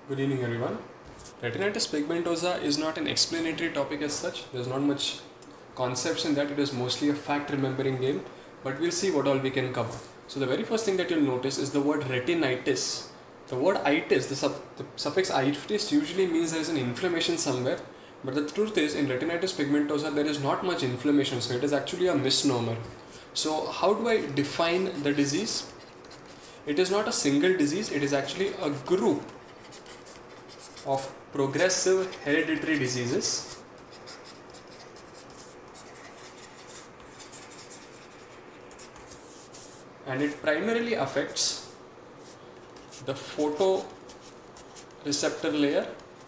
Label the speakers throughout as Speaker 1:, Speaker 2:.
Speaker 1: Good evening everyone. Retinitis pigmentosa is not an explanatory topic as such. There's not much concepts in that. It is mostly a fact remembering game, but we'll see what all we can cover. So the very first thing that you'll notice is the word retinitis. The word itis, the suffix itis usually means there is an inflammation somewhere, but the truth is in retinitis pigmentosa there is not much inflammation, so it is actually a misnomer. So how do I define the disease? It is not a single disease, it is actually a group of progressive hereditary diseases and it primarily affects the photoreceptor layer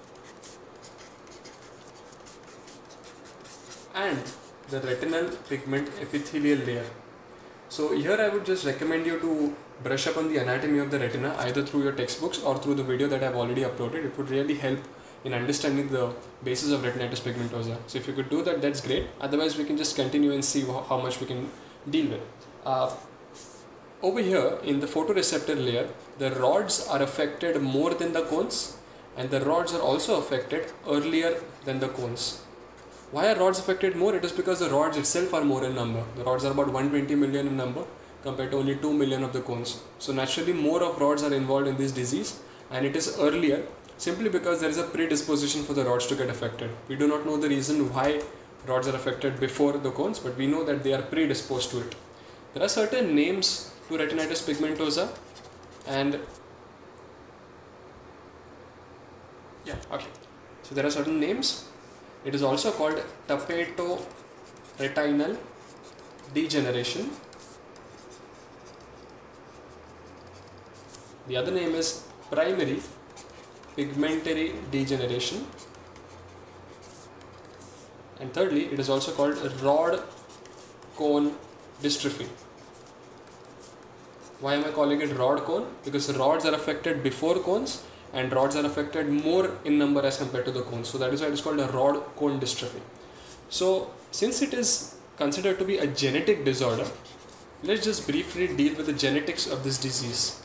Speaker 1: and the retinal pigment epithelial layer. So here I would just recommend you to brush up on the anatomy of the retina either through your textbooks or through the video that I have already uploaded. It would really help in understanding the basis of retinitis pigmentosa. So if you could do that, that's great. Otherwise we can just continue and see how much we can deal with. Over here in the photoreceptor layer, the rods are affected more than the cones, and the rods are also affected earlier than the cones. Why are rods affected more? It is because the rods itself are more in number. The rods are about 120 million in number compared to only 2 million of the cones. So naturally more of rods are involved in this disease, and it is earlier simply because there is a predisposition for the rods to get affected. We do not know the reason why rods are affected before the cones, but we know that they are predisposed to it. There are certain names to retinitis pigmentosa, and so there are certain names. It is also called tapetoretinal degeneration. The other name is primary pigmentary degeneration, and thirdly it is also called rod cone dystrophy. Why am I calling it rod cone? Because rods are affected before cones and rods are affected more in number as compared to the cones. So that is why it is called a rod cone dystrophy. So since it is considered to be a genetic disorder, let's just briefly deal with the genetics of this disease.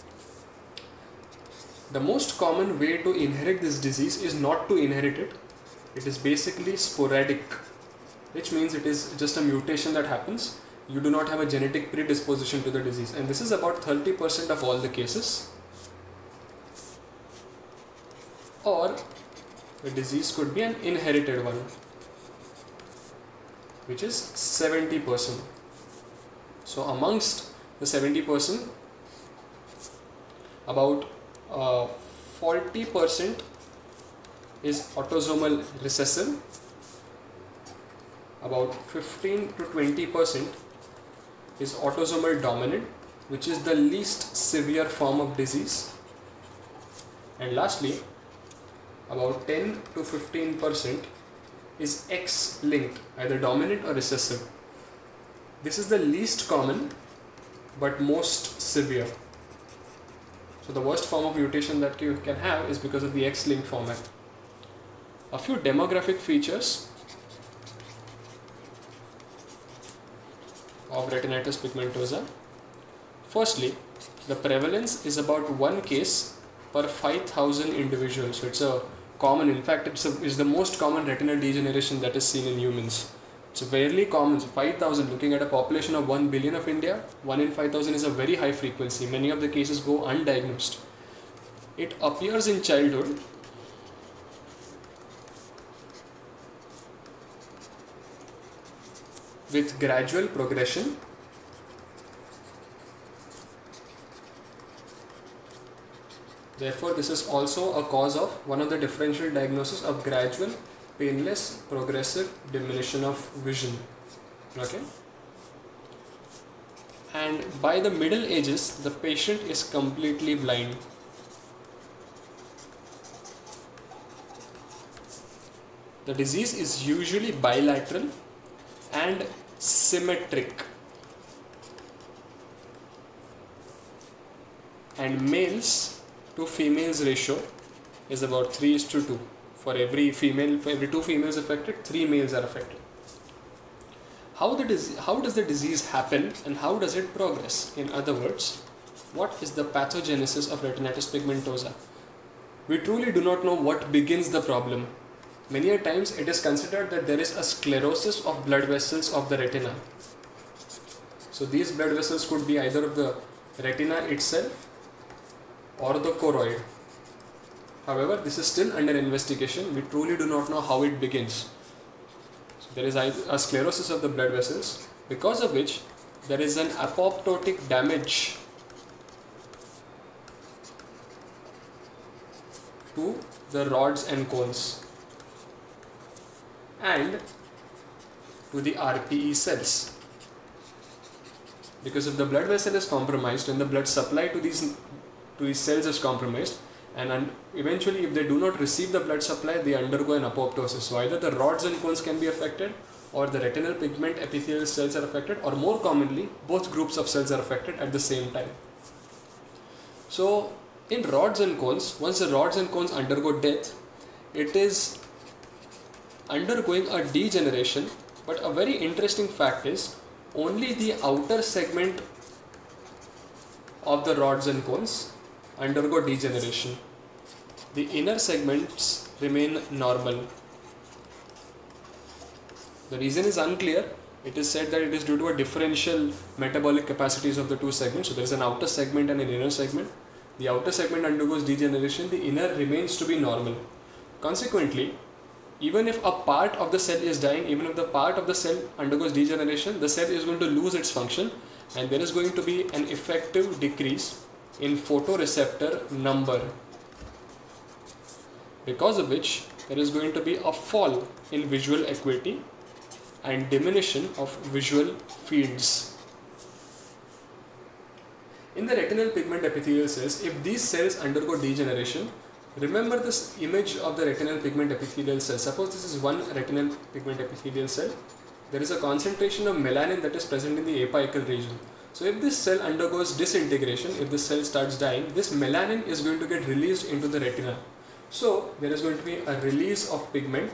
Speaker 1: The most common way to inherit this disease is not to inherit it. It is basically sporadic, which means it is just a mutation that happens. You do not have a genetic predisposition to the disease, and this is about 30% of all the cases. Or the disease could be an inherited one, which is 70%. So amongst the 70%, about 40% is autosomal recessive, about 15 to 20% is autosomal dominant, which is the least severe form of disease, and lastly about 10 to 15% is X-linked, either dominant or recessive. This is the least common but most severe. So the worst form of mutation that you can have is because of the X-linked format. A few demographic features of retinitis pigmentosa. Firstly, the prevalence is about 1 case per 5,000 individuals. So it's a common, in fact it's the most common retinal degeneration that is seen in humans. It's fairly common. So 5,000, looking at a population of 1 billion of India, 1 in 5,000 is a very high frequency. Many of the cases go undiagnosed. It appears in childhood with gradual progression Therefore, this is also a cause of one of the differential diagnoses of gradual, painless, progressive diminution of vision. Okay? And by the middle ages, the patient is completely blind. The disease is usually bilateral and symmetric, and males to females ratio is about 3:2. For every 2 females affected, 3 males are affected. How does the disease happen and how does it progress? In other words, what is the pathogenesis of retinitis pigmentosa? we truly do not know what begins the problem. Many a times it is considered that there is a sclerosis of blood vessels of the retina. So these blood vessels could be either of the retina itself or the choroid. However, this is still under investigation. We truly do not know how it begins. So there is a sclerosis of the blood vessels, because of which there is an apoptotic damage to the rods and cones and to the RPE cells. Because if the blood vessel is compromised and the blood supply to these cells is compromised, and eventually if they do not receive the blood supply, they undergo an apoptosis. So either the rods and cones can be affected, or the retinal pigment epithelial cells are affected, or more commonly both groups of cells are affected at the same time. So in rods and cones, once the rods and cones undergo death, it is undergoing a degeneration. But a very interesting fact is, only the outer segment of the rods and cones undergo degeneration. The inner segments remain normal. The reason is unclear. It is said that it is due to a differential metabolic capacities of the two segments. So there is an outer segment and an inner segment. The outer segment undergoes degeneration, the inner remains to be normal. Consequently, even if a part of the cell is dying, even if the part of the cell undergoes degeneration, the cell is going to lose its function, and there is going to be an effective decrease in photoreceptor number, because of which there is going to be a fall in visual acuity and diminution of visual fields. In the retinal pigment epithelial cells, if these cells undergo degeneration, remember this image of the retinal pigment epithelial cell. Suppose this is one retinal pigment epithelial cell. There is a concentration of melanin that is present in the apical region. So if this cell undergoes disintegration, if this cell starts dying, this melanin is going to get released into the retina. So there is going to be a release of pigment,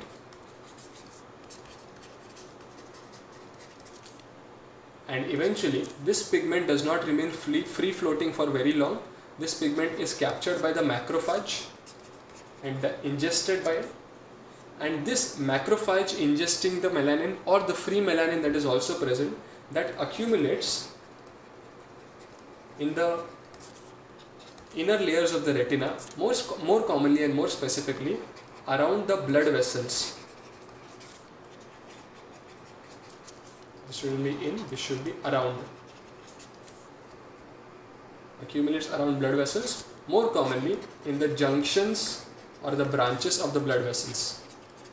Speaker 1: and eventually this pigment does not remain free floating for very long. This pigment is captured by the macrophage and ingested by it, and this macrophage ingesting the melanin or the free melanin that is also present, that accumulates in the inner layers of the retina, more commonly and more specifically around the blood vessels. This should be in, this should be around. Accumulates around blood vessels, more commonly in the junctions or the branches of the blood vessels.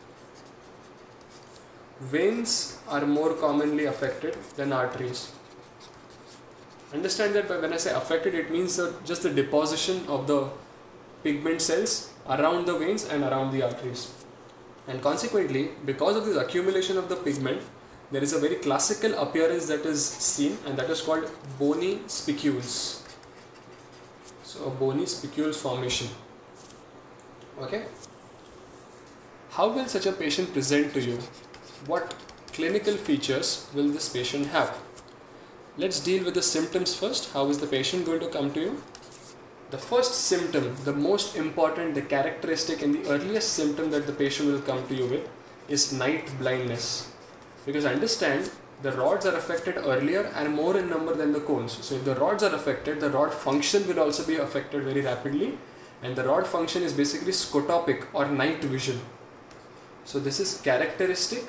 Speaker 1: Veins are more commonly affected than arteries. Understand that when I say affected, it means just the deposition of the pigment cells around the veins and around the arteries. And consequently, because of this accumulation of the pigment, there is a very classical appearance that is seen, and that is called bony spicules. So a bony spicules formation. Okay. How will such a patient present to you? What clinical features will this patient have? Let's deal with the symptoms first. How is the patient going to come to you? The first symptom, the most important, the characteristic and the earliest symptom that the patient will come to you with is night blindness. Because understand, the rods are affected earlier and more in number than the cones. So if the rods are affected, the rod function will also be affected very rapidly, and the rod function is basically scotopic or night vision. So this is characteristic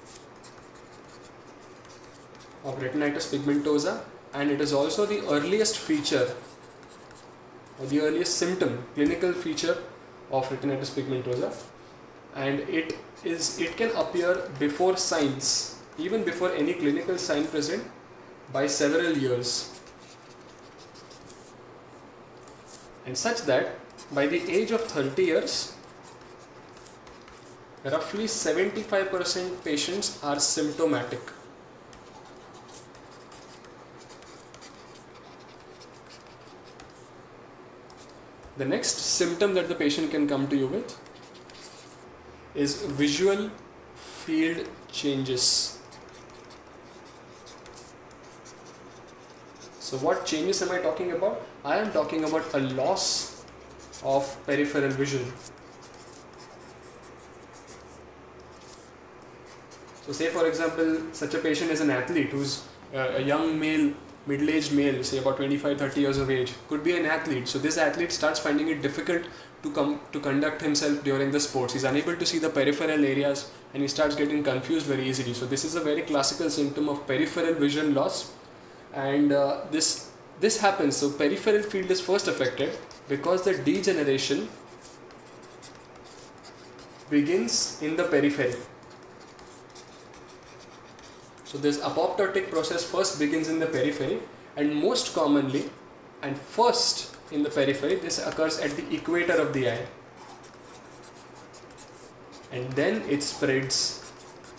Speaker 1: of retinitis pigmentosa, and it is also the earliest feature or the earliest symptom, clinical feature of retinitis pigmentosa, and it can appear before signs, even before any clinical sign present, by several years, and such that by the age of 30 years, roughly 75% patients are symptomatic. The next symptom that the patient can come to you with is visual field changes. So what changes am I talking about? I am talking about a loss of peripheral vision. So say for example, such a patient is an athlete who's a young male, middle-aged male, say about 25-30 years of age, could be an athlete. So this athlete starts finding it difficult to conduct himself during the sports. He's unable to see the peripheral areas and he starts getting confused very easily. So this is a very classical symptom of peripheral vision loss, and this happens. So peripheral field is first affected because the degeneration begins in the periphery. So this apoptotic process first begins in the periphery, and most commonly and first in the periphery, this occurs at the equator of the eye, and then it spreads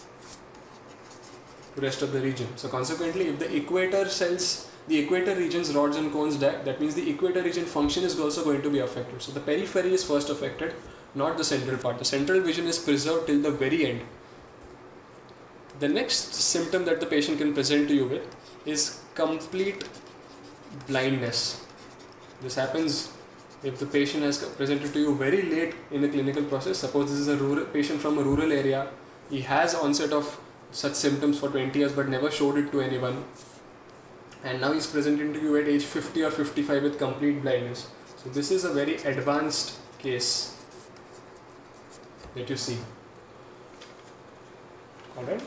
Speaker 1: to rest of the region. So consequently, if the equator region's rods and cones die, that means the equator region function is also going to be affected. So the periphery is first affected, not the central part. The central vision is preserved till the very end. The next symptom that the patient can present to you with is complete blindness. This happens if the patient has presented to you very late in the clinical process. Suppose this is a patient from a rural area. He has onset of such symptoms for 20 years but never showed it to anyone. And now he's presenting to you at age 50 or 55 with complete blindness. So this is a very advanced case that you see. Alright.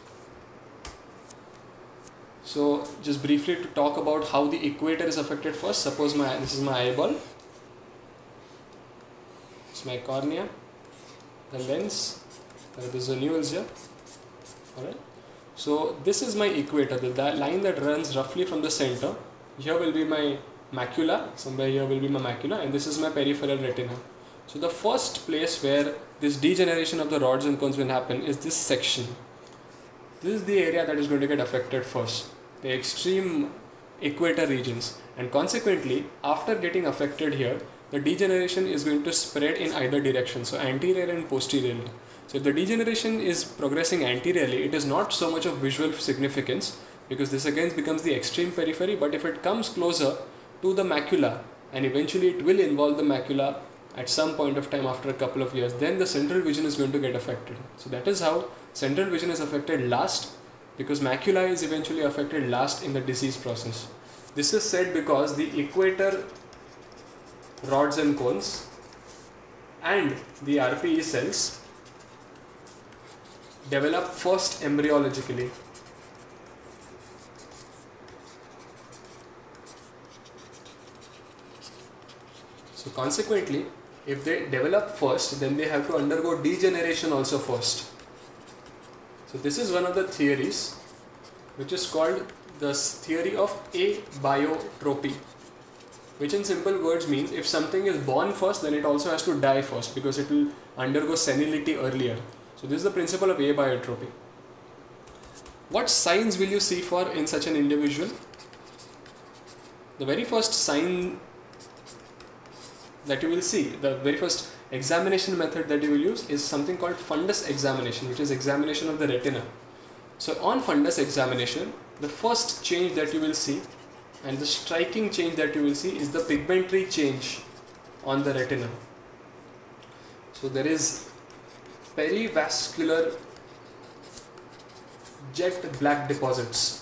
Speaker 1: So just briefly to talk about how the equator is affected first. Suppose this is my eyeball. It's my cornea, the lens, there are the zonules here. Alright. So this is my equator, the line that runs roughly from the center. Here will be my macula, somewhere here will be my macula, and this is my peripheral retina. So the first place where this degeneration of the rods and cones will happen is this section. This is the area that is going to get affected first, the extreme equator regions, and consequently after getting affected here, the degeneration is going to spread in either direction, so anterior and posteriorly. So if the degeneration is progressing anteriorly, it is not so much of visual significance because this again becomes the extreme periphery, but if it comes closer to the macula, and eventually it will involve the macula at some point of time after a couple of years, then the central vision is going to get affected. So that is how central vision is affected last, because macula is eventually affected last in the disease process. This is said because the equator rods and cones and the RPE cells develop first embryologically. So consequently, if they develop first, then they have to undergo degeneration also first. So this is one of the theories which is called the theory of abiotropy, which in simple words means if something is born first, then it also has to die first because it will undergo senility earlier. So this is the principle of abiotropy. What signs will you see for in such an individual? The very first sign that you will see, the very first examination method that you will use is something called fundus examination, which is examination of the retina. So on fundus examination, the first change that you will see and the striking change that you will see is the pigmentary change on the retina. So there is perivascular jet black deposits.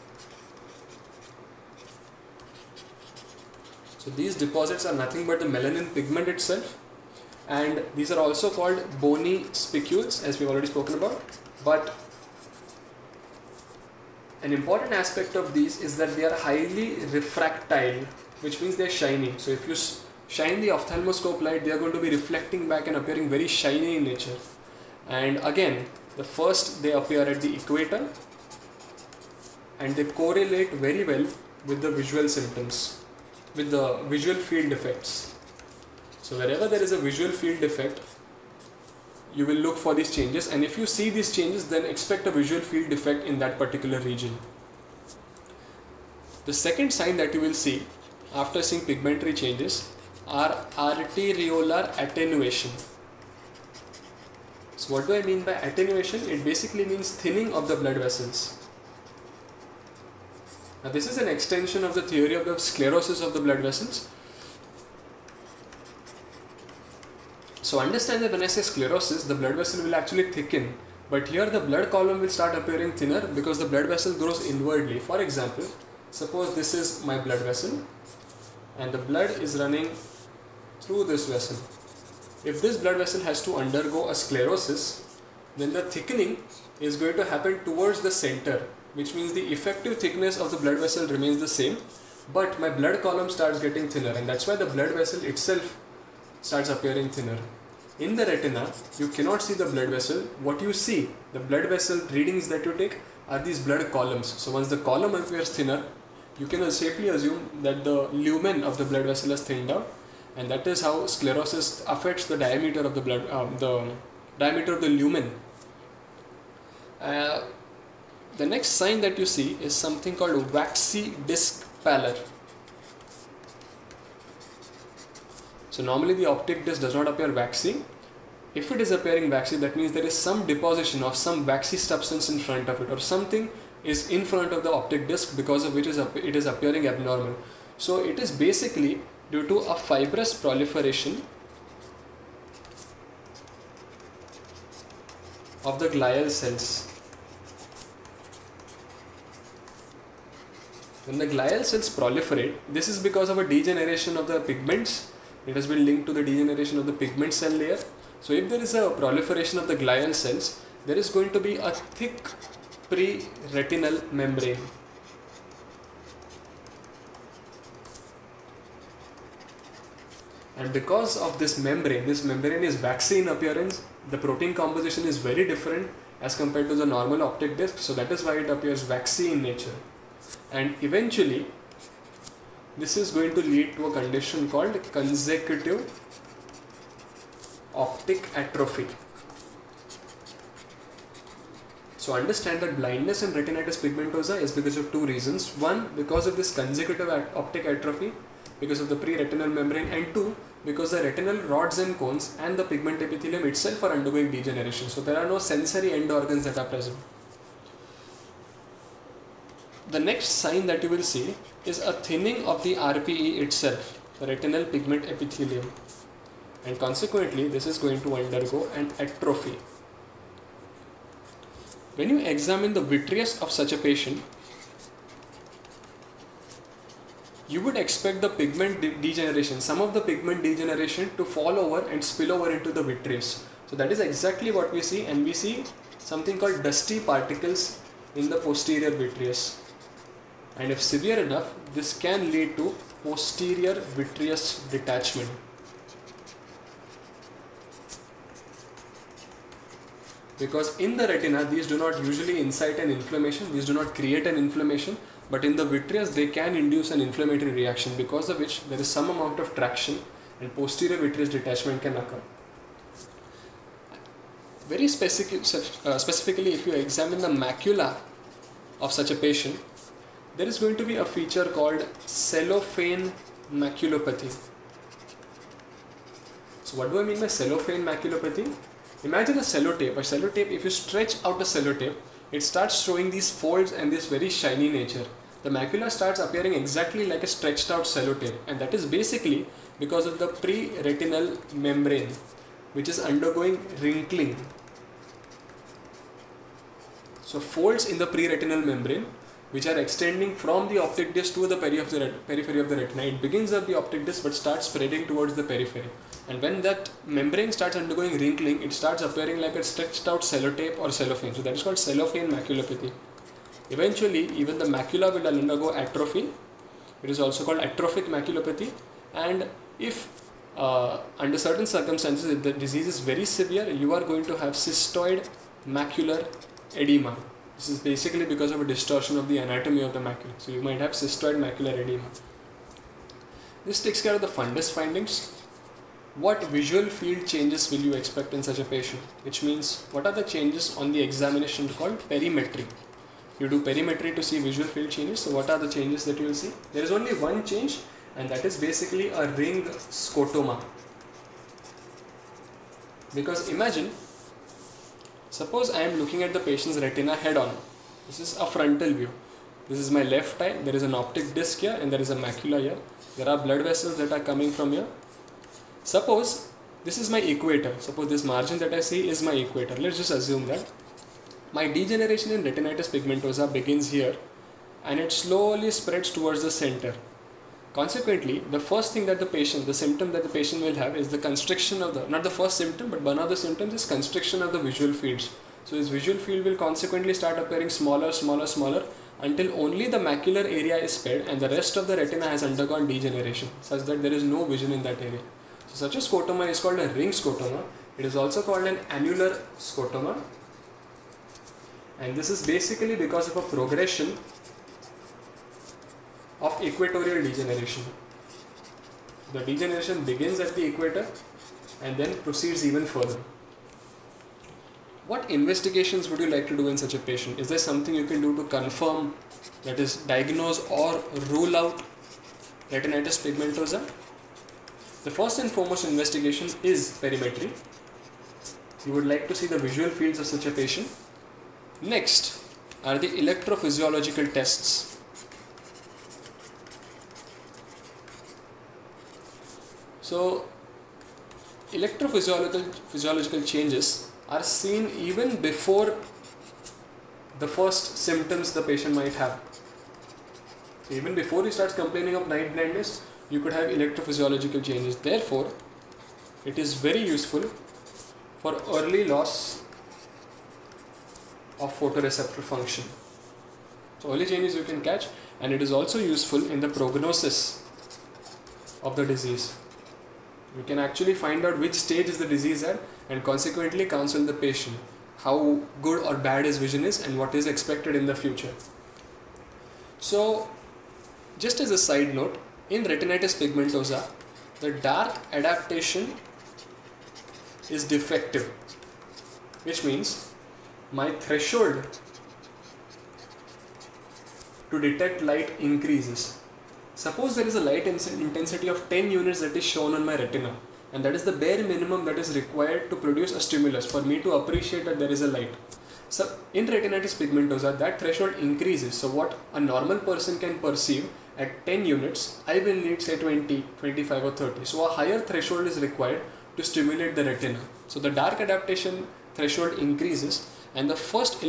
Speaker 1: So these deposits are nothing but the melanin pigment itself, and these are also called bony spicules, as we've already spoken about. But an important aspect of these is that they are highly refractile, which means they are shiny. So if you shine the ophthalmoscope light, they are going to be reflecting back and appearing very shiny in nature. And again, the first they appear at the equator and they correlate very well with the visual symptoms, with the visual field defects. So wherever there is a visual field defect, you will look for these changes, and if you see these changes, then expect a visual field defect in that particular region. The second sign that you will see after seeing pigmentary changes are arteriolar attenuation. So what do I mean by attenuation? It basically means thinning of the blood vessels. Now this is an extension of the theory of the sclerosis of the blood vessels. So understand that when I say sclerosis, the blood vessel will actually thicken, but here the blood column will start appearing thinner because the blood vessel grows inwardly. For example, suppose this is my blood vessel and the blood is running through this vessel. If this blood vessel has to undergo a sclerosis, then the thickening is going to happen towards the center, which means the effective thickness of the blood vessel remains the same, but my blood column starts getting thinner, and that's why the blood vessel itself starts appearing thinner. In the retina, you cannot see the blood vessel. What you see, the blood vessel readings that you take, are these blood columns. So once the column appears thinner, you can safely assume that the lumen of the blood vessel has thinned out, and that is how sclerosis affects the diameter of the blood, the diameter of the lumen. The next sign that you see is something called waxy disc pallor. So normally the optic disc does not appear waxy. If it is appearing waxy, that means there is some deposition of some waxy substance in front of it, or something is in front of the optic disc because of which it is appearing abnormal. So it is basically due to a fibrous proliferation of the glial cells. When the glial cells proliferate, this is because of a degeneration of the pigments. It has been linked to the degeneration of the pigment cell layer. So if there is a proliferation of the glial cells, there is going to be a thick pre-retinal membrane. And because of this membrane is waxy in appearance, the protein composition is very different as compared to the normal optic disc, so that is why it appears waxy in nature. And eventually, this is going to lead to a condition called consecutive optic atrophy. So understand that blindness in retinitis pigmentosa is because of two reasons. One, because of this consecutive optic atrophy, because of the pre-retinal membrane, and two, because the retinal rods and cones and the pigment epithelium itself are undergoing degeneration. So there are no sensory end organs that are present. The next sign that you will see is a thinning of the RPE itself, the retinal pigment epithelium, and consequently this is going to undergo an atrophy. When you examine the vitreous of such a patient, you would expect the pigment degeneration, some of the pigment degeneration to fall over and spill over into the vitreous. So that is exactly what we see, and we see something called dusty particles in the posterior vitreous. And if severe enough, this can lead to posterior vitreous detachment. Because in the retina, these do not usually incite an inflammation, these do not create an inflammation, but in the vitreous they can induce an inflammatory reaction, because of which there is some amount of traction and posterior vitreous detachment can occur. Very specifically, if you examine the macula of such a patient, there is going to be a feature called cellophane maculopathy. So what do I mean by cellophane maculopathy? Imagine a sellotape. A sellotape, if you stretch out a sellotape, it starts showing these folds and this very shiny nature. The macula starts appearing exactly like a stretched out sellotape, and that is basically because of the pre-retinal membrane, which is undergoing wrinkling. So folds in the pre-retinal membrane, which are extending from the optic disc to the periphery of the retina. It begins at the optic disc but starts spreading towards the periphery. And when that membrane starts undergoing wrinkling, it starts appearing like a stretched out sellotape or cellophane. So that is called cellophane maculopathy. Eventually, even the macula will undergo atrophy. It is also called atrophic maculopathy. And if under certain circumstances, if the disease is very severe, you are going to have cystoid macular edema. This is basically because of a distortion of the anatomy of the macula. So you might have cystoid macular edema. This takes care of the fundus findings. What visual field changes will you expect in such a patient? Which means, what are the changes on the examination called perimetry? You do perimetry to see visual field changes. So what are the changes that you will see? There is only one change, and that is basically a ring scotoma. Because imagine, suppose I am looking at the patient's retina head on. This is a frontal view. This is my left eye. There is an optic disc here and there is a macula here. There are blood vessels that are coming from here. Suppose this is my equator. Suppose this margin that I see is my equator. Let's just assume that my degeneration in retinitis pigmentosa begins here and it slowly spreads towards the center. Consequently, the first thing that the symptom that the patient will have is the constriction of the, not the first symptom, but one of the symptoms is constriction of the visual fields. So his visual field will consequently start appearing smaller until only the macular area is spared and the rest of the retina has undergone degeneration, such that there is no vision in that area. So such a scotoma is called a ring scotoma. It is also called an annular scotoma, and this is basically because of a progression of equatorial degeneration. The degeneration begins at the equator and then proceeds even further. What investigations would you like to do in such a patient? Is there something you can do to confirm, that is, diagnose or rule out retinitis pigmentosa? The first and foremost investigation is perimetry. You would like to see the visual fields of such a patient. Next are the electrophysiological tests. So, electrophysiological changes are seen even before the first symptoms the patient might have. So even before he starts complaining of night blindness, you could have electrophysiological changes. Therefore, it is very useful for early loss of photoreceptor function. So early changes you can catch, and it is also useful in the prognosis of the disease. You can actually find out which stage is the disease at and consequently counsel the patient how good or bad his vision is and what is expected in the future. So, just as a side note, in retinitis pigmentosa, the dark adaptation is defective, which means my threshold to detect light increases. Suppose there is a light intensity of 10 units that is shown on my retina, and that is the bare minimum that is required to produce a stimulus for me to appreciate that there is a light. So in retinitis pigmentosa, that threshold increases. So what a normal person can perceive at 10 units, I will need say 20, 25 or 30. So a higher threshold is required to stimulate the retina. So the dark adaptation threshold increases, and the first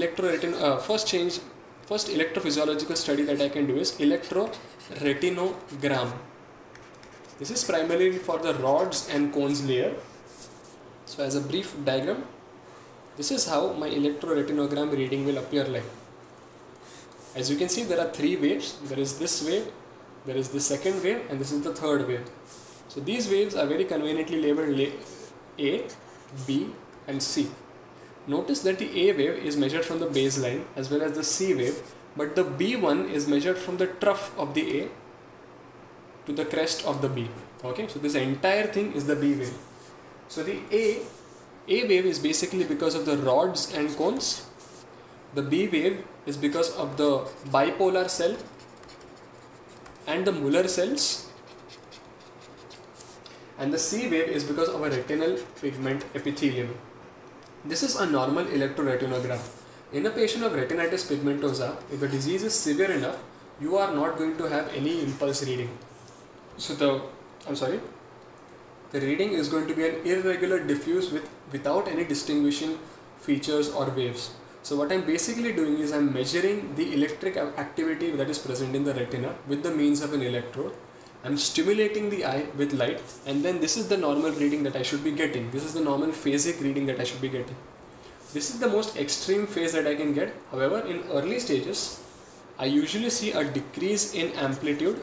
Speaker 1: electrophysiological study that I can do is electroretinogram. This is primarily for the rods and cones layer. So as a brief diagram, this is how my electroretinogram reading will appear like. As you can see, there are three waves. There is this wave, there is the second wave, and this is the third wave. So these waves are very conveniently labeled A, B and C. Notice that the A wave is measured from the baseline as well as the C wave, but the B one is measured from the trough of the A to the crest of the B. Okay, so this entire thing is the B wave. So the A wave is basically because of the rods and cones. The B wave is because of the bipolar cell and the Muller cells, and the C wave is because of a retinal pigment epithelium. This is a normal electroretinogram. In a patient of retinitis pigmentosa, if the disease is severe enough, you are not going to have any impulse reading. So the reading is going to be an irregular diffuse without any distinguishing features or waves. So what I'm basically doing is I'm measuring the electric activity that is present in the retina with the means of an electrode. I'm stimulating the eye with light, and then this is the normal reading that I should be getting. This is the normal phasic reading that I should be getting. This is the most extreme phase that I can get. However, in early stages, I usually see a decrease in amplitude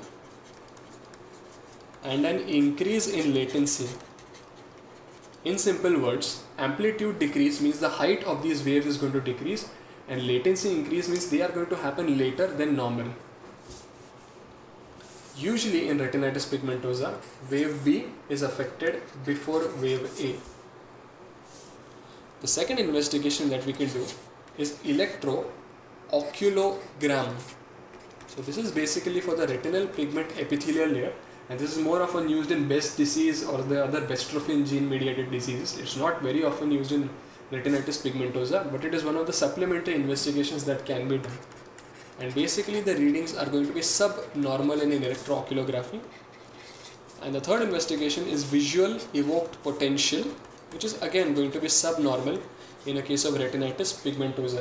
Speaker 1: and an increase in latency. In simple words, amplitude decrease means the height of these waves is going to decrease, and latency increase means they are going to happen later than normal. Usually in retinitis pigmentosa, wave B is affected before wave A. The second investigation that we can do is electrooculogram. So this is basically for the retinal pigment epithelial layer, and this is more often used in Best disease or the other bestrophin gene mediated diseases. It's not very often used in retinitis pigmentosa, but it is one of the supplementary investigations that can be done. And basically the readings are going to be subnormal in electrooculography. And the third investigation is visual evoked potential, which is again going to be subnormal in a case of retinitis pigmentosa.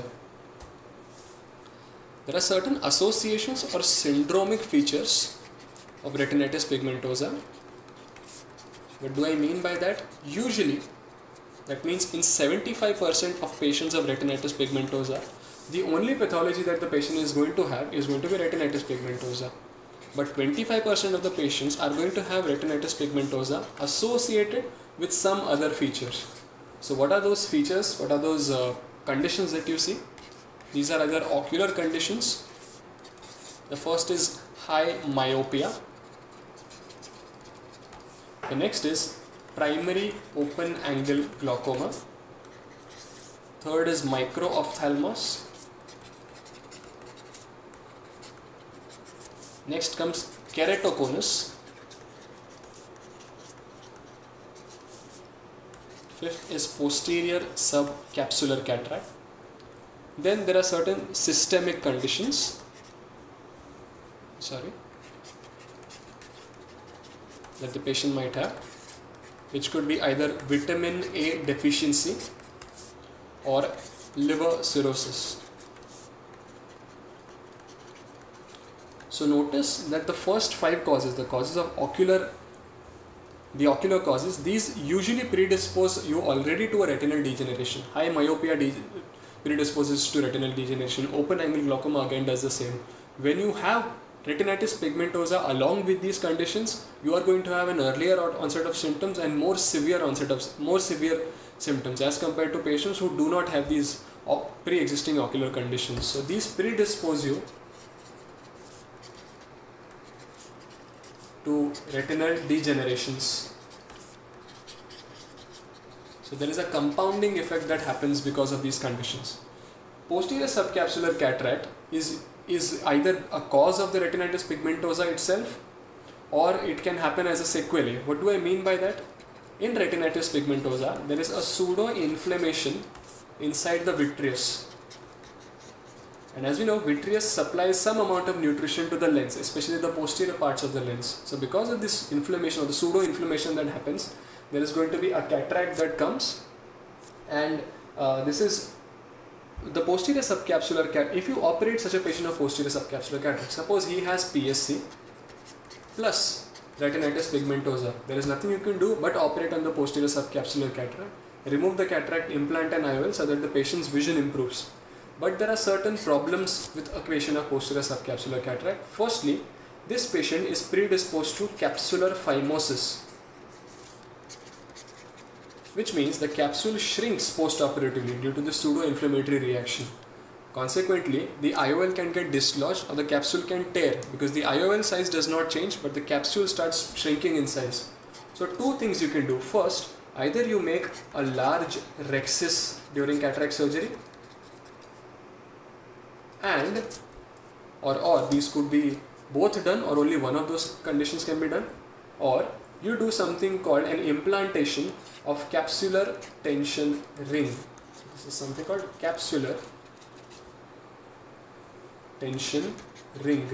Speaker 1: There are certain associations or syndromic features of retinitis pigmentosa. What do I mean by that? Usually, that means in 75% of patients of retinitis pigmentosa, the only pathology that the patient is going to have is going to be retinitis pigmentosa. But 25% of the patients are going to have retinitis pigmentosa associated with some other features. So what are those features? What are those conditions that you see? These are either ocular conditions. The first is high myopia. The next is primary open angle glaucoma. Third is microphthalmos. Next comes keratoconus. Fifth is posterior subcapsular cataract. Then there are certain systemic conditions. That the patient might have, which could be either vitamin A deficiency or liver cirrhosis. So notice that the first 5 causes, the causes of ocular causes, these usually predispose you already to a retinal degeneration. High myopia predisposes to retinal degeneration. Open angle glaucoma again does the same. When you have retinitis pigmentosa along with these conditions, you are going to have an earlier onset of symptoms and more severe symptoms as compared to patients who do not have these pre-existing ocular conditions. So these predispose you to retinal degenerations. So there is a compounding effect that happens because of these conditions. Posterior subcapsular cataract is either a cause of the retinitis pigmentosa itself, or it can happen as a sequelae. What do I mean by that? In retinitis pigmentosa, there is a pseudo-inflammation inside the vitreous. And as we know, vitreous supplies some amount of nutrition to the lens, especially the posterior parts of the lens. So because of this inflammation or the pseudo-inflammation that happens, there is going to be a cataract that comes, and this is the posterior subcapsular cataract. If you operate such a patient of posterior subcapsular cataract, suppose he has PSC plus retinitis pigmentosa, there is nothing you can do but operate on the posterior subcapsular cataract, remove the cataract, implant an IOL so that the patient's vision improves. But there are certain problems with a patient of posterior subcapsular cataract. Firstly, this patient is predisposed to capsular phimosis, which means the capsule shrinks post-operatively due to the pseudo-inflammatory reaction. Consequently, the IOL can get dislodged or the capsule can tear because the IOL size does not change but the capsule starts shrinking in size. So 2 things you can do. First, either you make a large rhexis during cataract surgery, and or these could be both done, or only one of those conditions can be done, or you do something called an implantation of capsular tension ring. So this is something called capsular tension ring.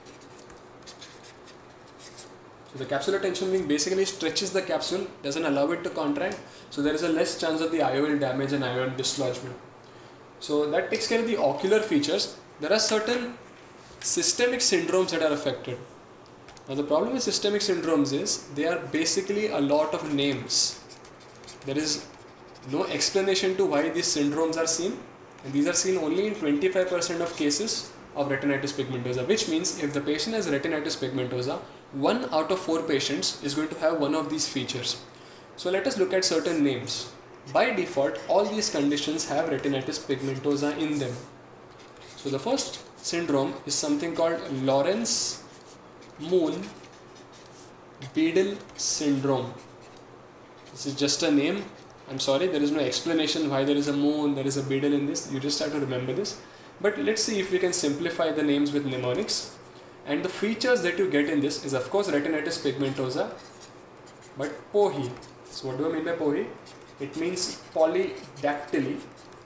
Speaker 1: So the capsular tension ring basically stretches the capsule, doesn't allow it to contract, so there is a less chance of the IOL damage and IOL dislodgement. So that takes care of the ocular features. There are certain systemic syndromes that are affected. Now the problem with systemic syndromes is they are basically a lot of names. There is no explanation to why these syndromes are seen, and these are seen only in 25% of cases of retinitis pigmentosa, which means if the patient has retinitis pigmentosa, 1 out of 4 patients is going to have one of these features. So let us look at certain names. By default, all these conditions have retinitis pigmentosa in them. So the first syndrome is something called Lawrence-Moon-Beadle syndrome. This is just a name. I'm sorry, there is no explanation why there is a moon, there is a beadle in this. You just have to remember this. But let's see if we can simplify the names with mnemonics. And the features that you get in this is of course retinitis pigmentosa, but POHI. So what do I mean by POHI? It means polydactyly,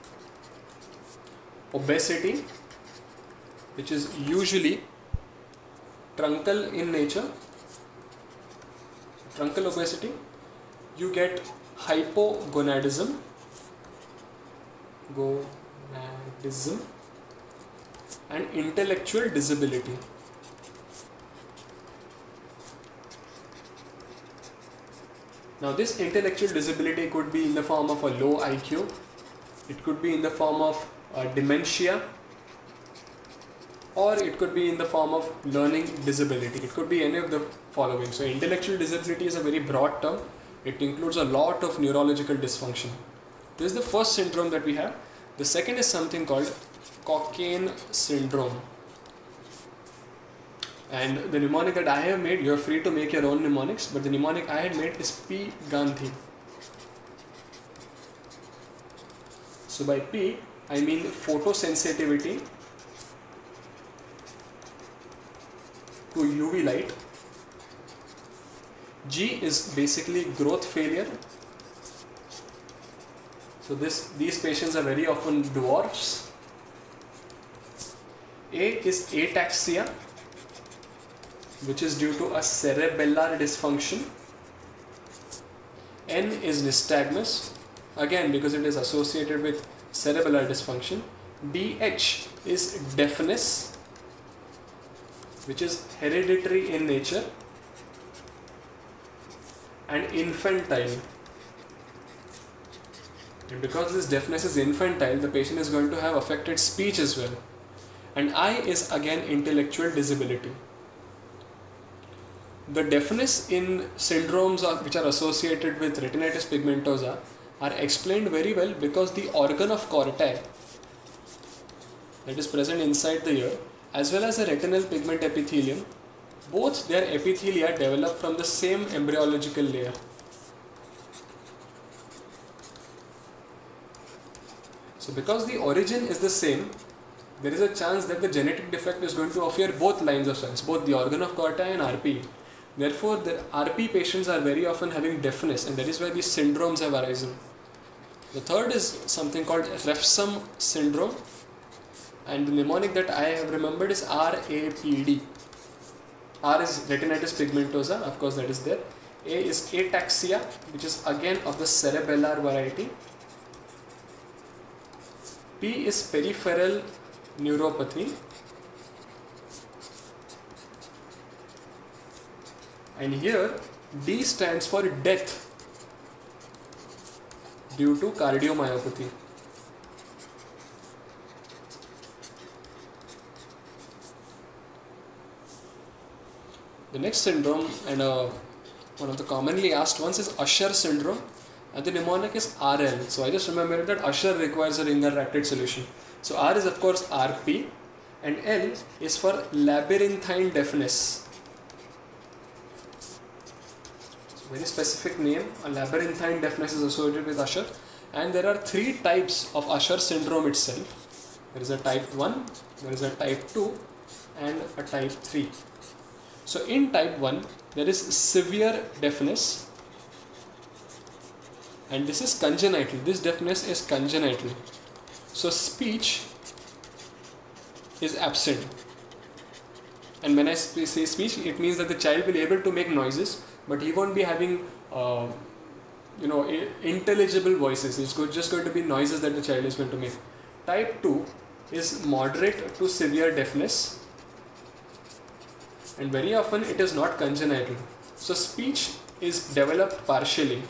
Speaker 1: obesity, which is usually truncal in nature, truncal obesity, you get hypogonadism, and intellectual disability. Now this intellectual disability could be in the form of a low IQ, it could be in the form of dementia, or it could be in the form of learning disability. It could be any of the following. So intellectual disability is a very broad term. It includes a lot of neurological dysfunction. This is the first syndrome that we have. The second is something called Cockayne syndrome. And the mnemonic that I have made, you are free to make your own mnemonics, but the mnemonic I had made is P. Gandhi. So by P, I mean photosensitivity to UV light. G is basically growth failure. So these patients are very often dwarfs. A is ataxia, which is due to a cerebellar dysfunction. N is nystagmus, again because it is associated with cerebellar dysfunction. DH is deafness, which is hereditary in nature. And infantile. And because this deafness is infantile, the patient is going to have affected speech as well. And I is again intellectual disability. The deafness in syndromes which are associated with retinitis pigmentosa are explained very well because the organ of Corti that is present inside the ear, as well as the retinal pigment epithelium, both their epithelia develop from the same embryological layer. So because the origin is the same, there is a chance that the genetic defect is going to appear both lines of cells, both the organ of Corti and RP. Therefore, the RP patients are very often having deafness, and that is why these syndromes have arisen. The third is something called Refsum syndrome, and the mnemonic that I have remembered is RAPD. R is retinitis pigmentosa, of course that is there. A is ataxia, which is again of the cerebellar variety. P is peripheral neuropathy. And here D stands for death due to cardiomyopathy. The next syndrome, and one of the commonly asked ones, is Usher syndrome, and the mnemonic is RL. So I just remembered that Usher requires a ringer-ratted solution. So R is of course RP, and L is for labyrinthine deafness. So very specific name. A labyrinthine deafness is associated with Usher, and there are three types of Usher syndrome itself. There is a type 1, there is a type 2, and a type 3. So in type 1, there is severe deafness, and this is congenital. This deafness is congenital. So speech is absent. And when I say speech, it means that the child will be able to make noises, but he won't be having intelligible voices. It's just going to be noises that the child is going to make. Type 2 is moderate to severe deafness, and very often it is not congenital. So speech is developed partially.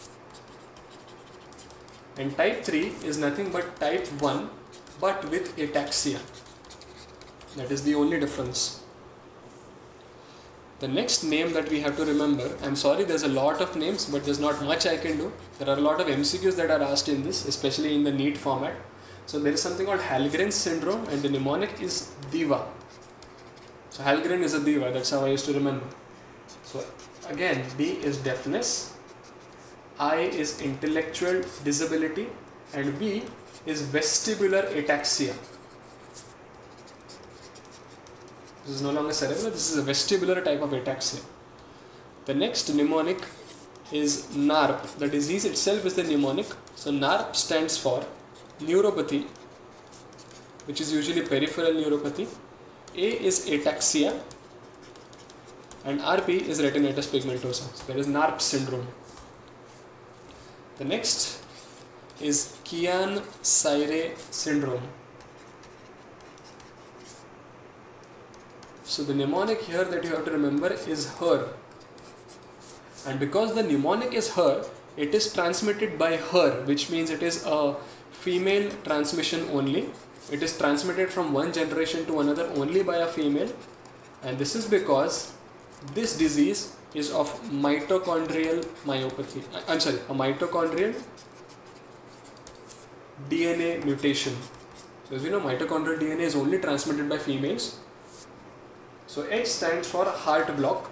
Speaker 1: And type 3 is nothing but type 1 but with ataxia. That is the only difference. The next name that we have to remember, I'm sorry there's a lot of names, but there's not much I can do. There are a lot of MCQs that are asked in this, especially in the NEET format. So there is something called Hallgren's syndrome, and the mnemonic is Diva. So Hallgren is a diva, that's how I used to remember. So again, D is deafness, I is intellectual disability, and V is vestibular ataxia. This is no longer cerebral, this is a vestibular type of ataxia. The next mnemonic is NARP. The disease itself is the mnemonic. So NARP stands for neuropathy, which is usually peripheral neuropathy. A is ataxia, and RP is retinitis pigmentosa. So there is NARP syndrome. The next is Kearns-Sayre syndrome. So the mnemonic here that you have to remember is her, and because the mnemonic is her, it is transmitted by her, which means it is a female transmission only. It is transmitted from one generation to another only by a female, and this is because this disease is of mitochondrial myopathy. A mitochondrial DNA mutation. So as you know, mitochondrial DNA is only transmitted by females. So H stands for heart block,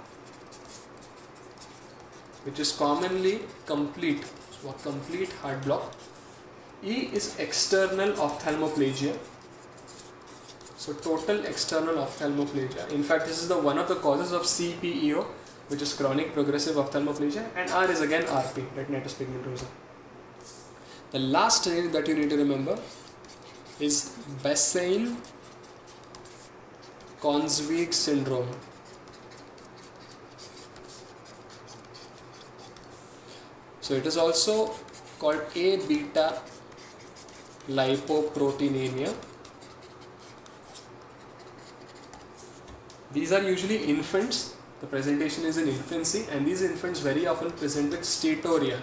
Speaker 1: which is commonly complete. So a complete heart block. E is external ophthalmoplegia. So total external ophthalmoplegia. In fact, this is one of the causes of CPEO, which is chronic progressive ophthalmoplegia, and R is again RP, retinitis pigmentosa. The last thing that you need to remember is Bessine-Konsvig syndrome. So it is also called A-beta lipoproteinemia. These are usually infants. The presentation is in infancy, and these infants very often present with steatorrhea.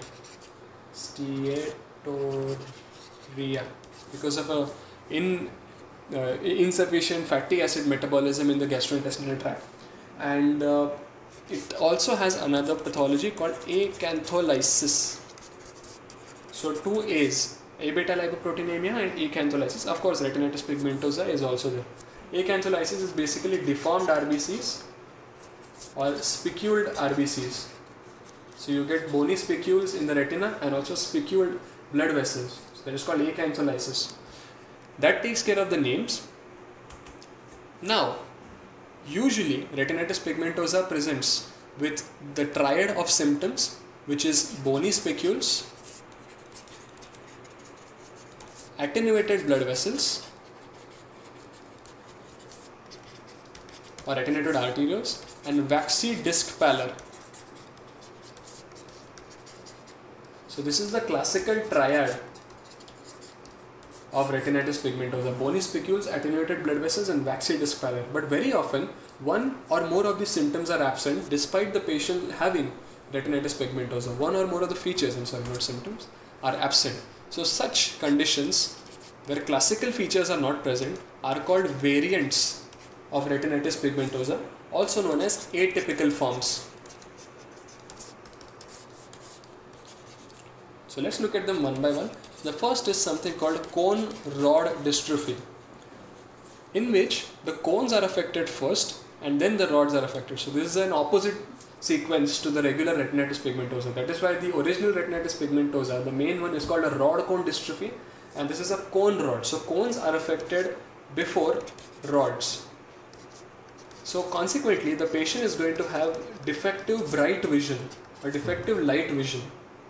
Speaker 1: Because of insufficient fatty acid metabolism in the gastrointestinal tract. And it also has another pathology called acantholysis. So two A's, A-beta lipoproteinemia and acantholysis. Of course, retinitis pigmentosa is also there. Acantholysis is basically deformed RBCs or speculed RBCs. So you get bony spicules in the retina and also spiculed blood vessels. So that is called acantholysis. That takes care of the names. Now, usually retinitis pigmentosa presents with the triad of symptoms, which is bony spicules, attenuated blood vessels or attenuated arterioles, and waxy disc pallor. So this is the classical triad of retinitis pigmentosa: bony spicules, attenuated blood vessels, and waxy disc pallor. But very often one or more of these symptoms are absent despite the patient having retinitis pigmentosa. One or more of the features, not symptoms, are absent. So such conditions where classical features are not present are called variants of retinitis pigmentosa, also known as atypical forms. So let's look at them one by one. The first is something called cone rod dystrophy, in which the cones are affected first and then the rods are affected. So this is an opposite sequence to the regular retinitis pigmentosa. That is why the original retinitis pigmentosa, the main one, is called a rod cone dystrophy, and this is a cone rod. So cones are affected before rods. So consequently, the patient is going to have defective bright vision or defective light vision.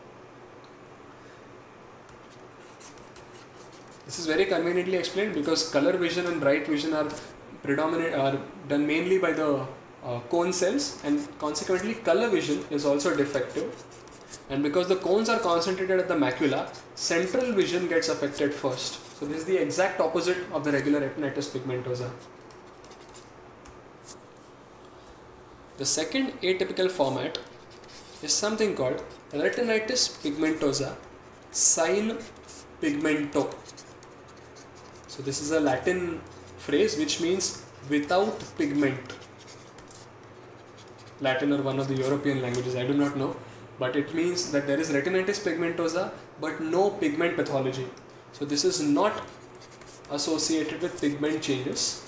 Speaker 1: This is very conveniently explained because color vision and bright vision are done mainly by the cone cells, and consequently color vision is also defective. And because the cones are concentrated at the macula, central vision gets affected first. So this is the exact opposite of the regular retinitis pigmentosa. The second atypical format is something called retinitis pigmentosa sin pigmento. So this is a Latin phrase which means without pigment. Latin or one of the European languages, I do not know, but it means that there is retinitis pigmentosa but no pigment pathology. So this is not associated with pigment changes.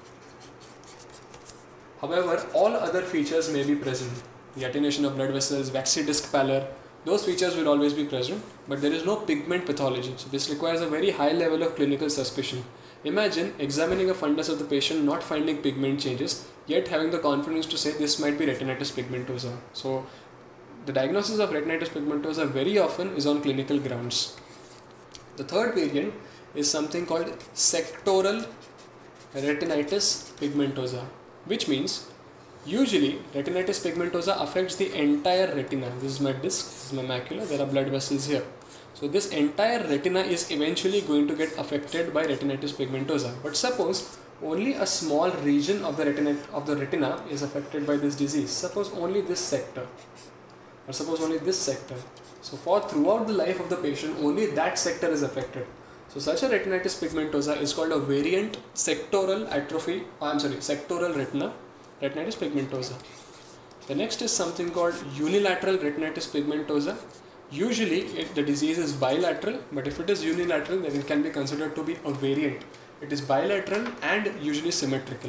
Speaker 1: However, all other features may be present. The attenuation of blood vessels, waxy disc pallor, those features will always be present, but there is no pigment pathology. So this requires a very high level of clinical suspicion. Imagine examining a fundus of the patient, not finding pigment changes, yet having the confidence to say this might be retinitis pigmentosa. So the diagnosis of retinitis pigmentosa very often is on clinical grounds. The third variant is something called sectoral retinitis pigmentosa, which means Usually, retinitis pigmentosa affects the entire retina. This is my disc, this is my macula, there are blood vessels here. So this entire retina is eventually going to get affected by retinitis pigmentosa. But suppose only a small region of the retina is affected by this disease. Suppose only this sector, or suppose only this sector. So throughout the life of the patient, only that sector is affected. So such a retinitis pigmentosa is called a variant sectoral atrophy, sectoral retina, retinitis pigmentosa. The next is something called unilateral retinitis pigmentosa. Usually the disease is bilateral, but if it is unilateral, then it can be considered to be a variant. It is bilateral and usually symmetrical.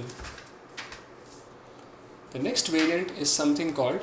Speaker 1: The next variant is something called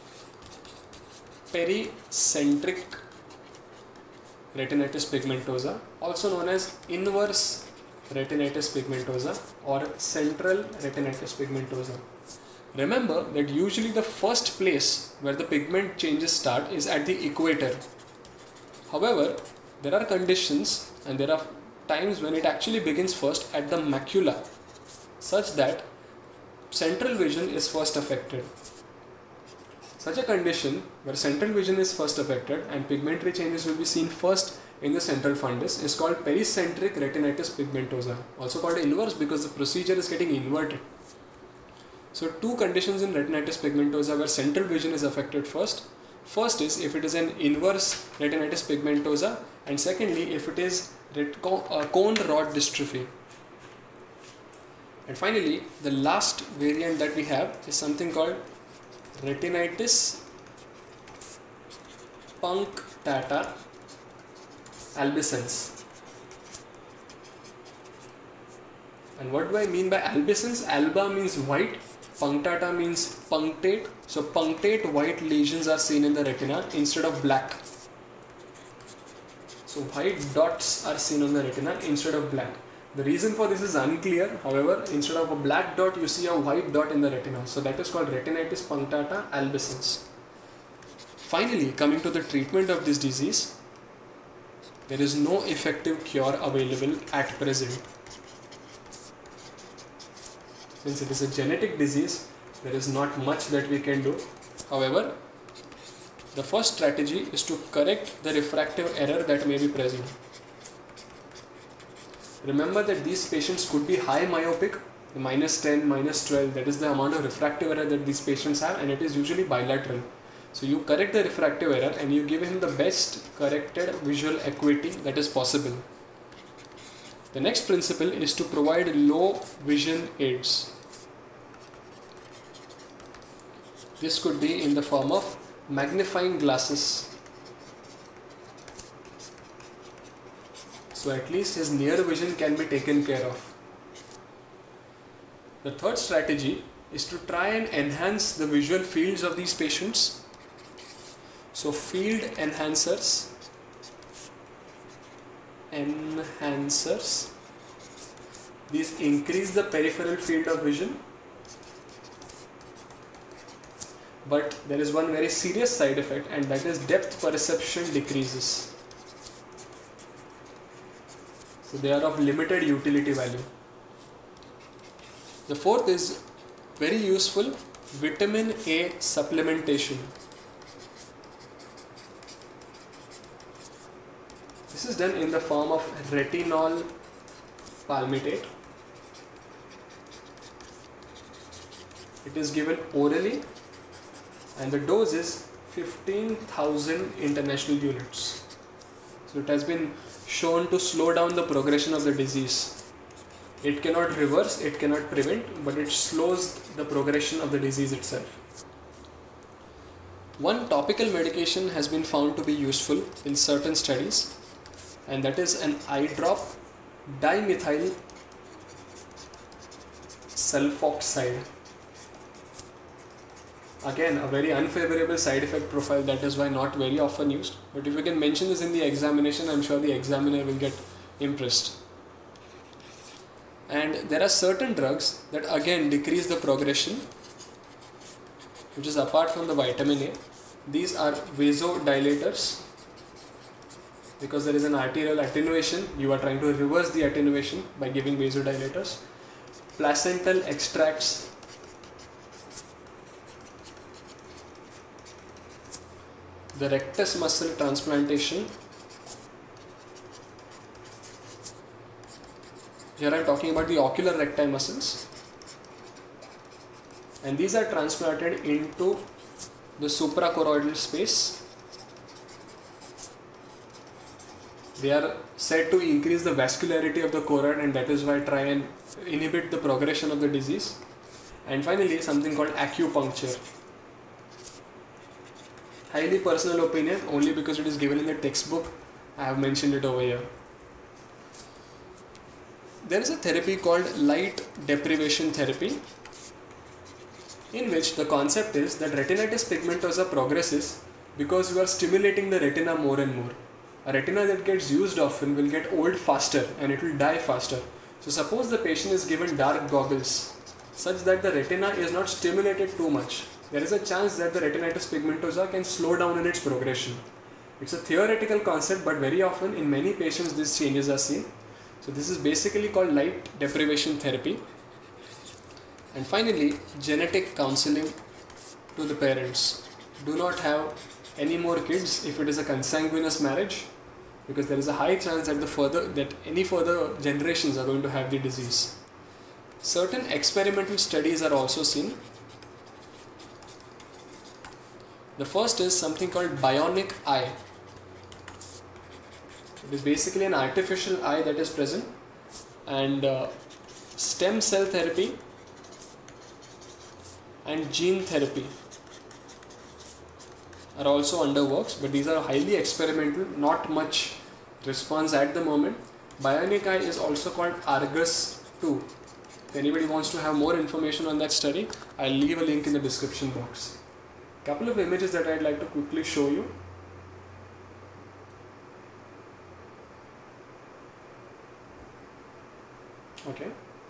Speaker 1: pericentric retinitis pigmentosa, also known as inverse retinitis pigmentosa or central retinitis pigmentosa. Remember that usually the first place where the pigment changes start is at the equator. However, there are conditions and there are times when it actually begins first at the macula, such that central vision is first affected. Such a condition where central vision is first affected and pigmentary changes will be seen first in the central fundus is called pericentric retinitis pigmentosa, also called inverse because the procedure is getting inverted. So two conditions in retinitis pigmentosa where central vision is affected first. First is if it is an inverse retinitis pigmentosa, and secondly if it is cone rod dystrophy. And finally, the last variant that we have is something called retinitis punctata albicans. And what do I mean by albicans? Alba means white, punctata means punctate. So punctate white lesions are seen in the retina instead of black. So white dots are seen on the retina instead of black. The reason for this is unclear. However, instead of a black dot, you see a white dot in the retina. So that is called retinitis punctata albicans. Finally, coming to the treatment of this disease, there is no effective cure available at present. Since it is a genetic disease, there is not much that we can do. However, the first strategy is to correct the refractive error that may be present. Remember that these patients could be high myopic, -10, -12, that is the amount of refractive error that these patients have, and it is usually bilateral. So you correct the refractive error and you give him the best corrected visual acuity that is possible. The next principle is to provide low vision aids. This could be in the form of magnifying glasses. So at least his near vision can be taken care of. The third strategy is to try and enhance the visual fields of these patients. So field enhancers, these increase the peripheral field of vision. But there is one very serious side effect, and that is depth perception decreases. So they are of limited utility value. The fourth is very useful, vitamin A supplementation. This is done in the form of retinol palmitate. It is given orally and the dose is 15,000 international units. So it has been shown to slow down the progression of the disease. It cannot reverse, it cannot prevent, but it slows the progression of the disease itself. One topical medication has been found to be useful in certain studies, and that is an eye drop, dimethyl sulfoxide. Again, a very unfavorable side effect profile, that is why not very often used. But if you can mention this in the examination, I'm sure the examiner will get impressed. And there are certain drugs that again decrease the progression, which is apart from the vitamin A. These are vasodilators. Because there is an arterial attenuation, you are trying to reverse the attenuation by giving vasodilators. Placental extracts, the rectus muscle transplantation. Here I am talking about the ocular recti muscles, and these are transplanted into the suprachoroidal space. They are said to increase the vascularity of the choroid, and that is why try and inhibit the progression of the disease. And finally, something called acupuncture. Highly personal opinion, only because it is given in the textbook, I have mentioned it over here. There is a therapy called light deprivation therapy, in which the concept is that retinitis pigmentosa progresses because you are stimulating the retina more and more. A retina that gets used often will get old faster and it will die faster. So suppose the patient is given dark goggles such that the retina is not stimulated too much, there is a chance that the retinitis pigmentosa can slow down in its progression. It's a theoretical concept, but very often in many patients these changes are seen. So this is basically called light deprivation therapy. And finally, genetic counseling to the parents. Do not have any more kids if it is a consanguineous marriage, because there is a high chance that any further generations are going to have the disease. Certain experimental studies are also seen. The first is something called Bionic Eye. It is basically an artificial eye that is present, and stem cell therapy and gene therapy are also under works, but these are highly experimental, not much response at the moment. Bionic Eye is also called Argus 2. If anybody wants to have more information on that study, I'll leave a link in the description box. Couple of images that I'd like to quickly show you. Okay.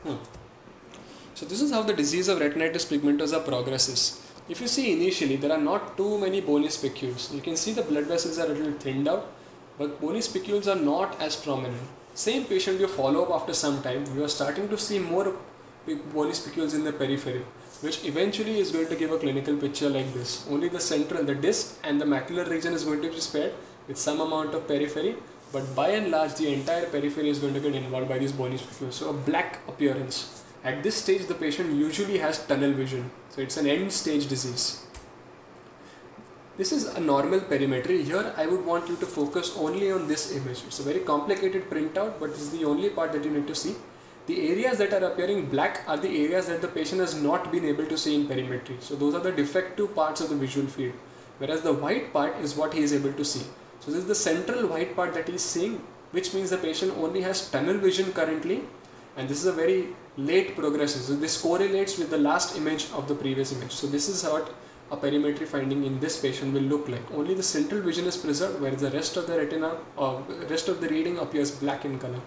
Speaker 1: So this is how the disease of retinitis pigmentosa progresses. If you see initially, there are not too many bony spicules. You can see the blood vessels are a little thinned out, but bony spicules are not as prominent. Same patient you follow up after some time, you are starting to see more bony spicules in the periphery, which eventually is going to give a clinical picture like this. Only the central, the disc and the macular region is going to be spared with some amount of periphery, but by and large the entire periphery is going to get involved by these bony spicules. So a black appearance. At this stage the patient usually has tunnel vision, so it's an end stage disease. This is a normal perimetry. Here I would want you to focus only on this image. It's a very complicated printout, but this is the only part that you need to see. The areas that are appearing black are the areas that the patient has not been able to see in perimetry. So those are the defective parts of the visual field, whereas the white part is what he is able to see. So this is the central white part that he is seeing, which means the patient only has tunnel vision currently, and this is a very late progression. So this correlates with the last image of the previous image. So this is what a perimetry finding in this patient will look like. Only the central vision is preserved, whereas the rest of the retina or rest of the reading appears black in color.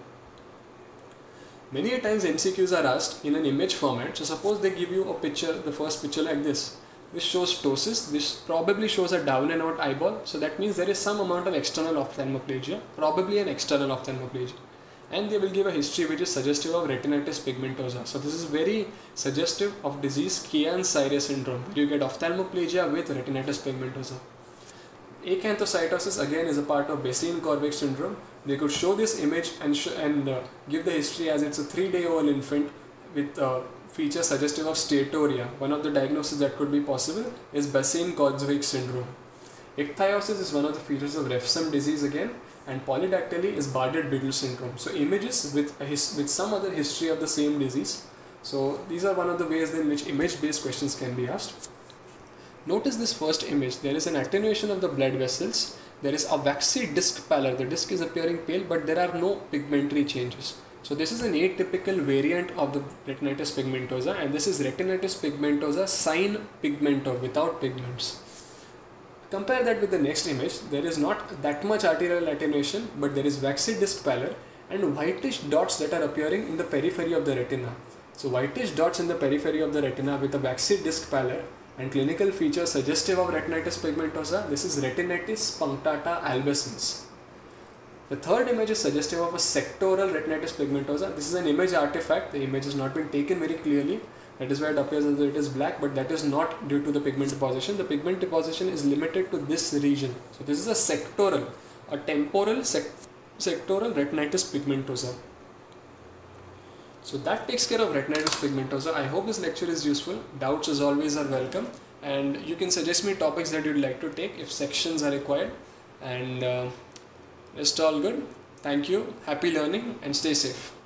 Speaker 1: Many a times MCQs are asked in an image format. So suppose they give you a picture, the first picture like this. This shows ptosis. This probably shows a down and out eyeball. So that means there is some amount of external ophthalmoplegia, probably an external ophthalmoplegia. And they will give a history which is suggestive of retinitis pigmentosa. So this is very suggestive of disease Kearns-Sayre syndrome. You get ophthalmoplegia with retinitis pigmentosa. Acanthocytosis again is a part of Bessine-Corbeck syndrome. They could show this image and give the history as it's a 3-day-old infant with features suggestive of steatorrhea. One of the diagnoses that could be possible is Bessine-Corbeck syndrome. Ichthyosis is one of the features of Refsum disease again, and polydactyly is Bardet-Biedl syndrome. So images with some other history of the same disease. So these are one of the ways in which image-based questions can be asked. Notice this first image. There is an attenuation of the blood vessels. There is a waxy disc pallor. The disc is appearing pale, but there are no pigmentary changes. So this is an atypical variant of the retinitis pigmentosa, and this is retinitis pigmentosa sin pigmento, without pigments. Compare that with the next image. There is not that much arterial attenuation, but there is waxy disc pallor and whitish dots that are appearing in the periphery of the retina. So whitish dots in the periphery of the retina with a waxy disc pallor and clinical features suggestive of retinitis pigmentosa. This is retinitis punctata albicans. The third image is suggestive of a sectoral retinitis pigmentosa. This is an image artifact. The image has not been taken very clearly. That is why it appears as though it is black, but that is not due to the pigment deposition. The pigment deposition is limited to this region. So this is a temporal sectoral retinitis pigmentosa. So that takes care of retinitis pigmentosa. I hope this lecture is useful. Doubts as always are welcome, and you can suggest me topics that you'd like to take if sections are required. And rest all good. Thank you. Happy learning and stay safe.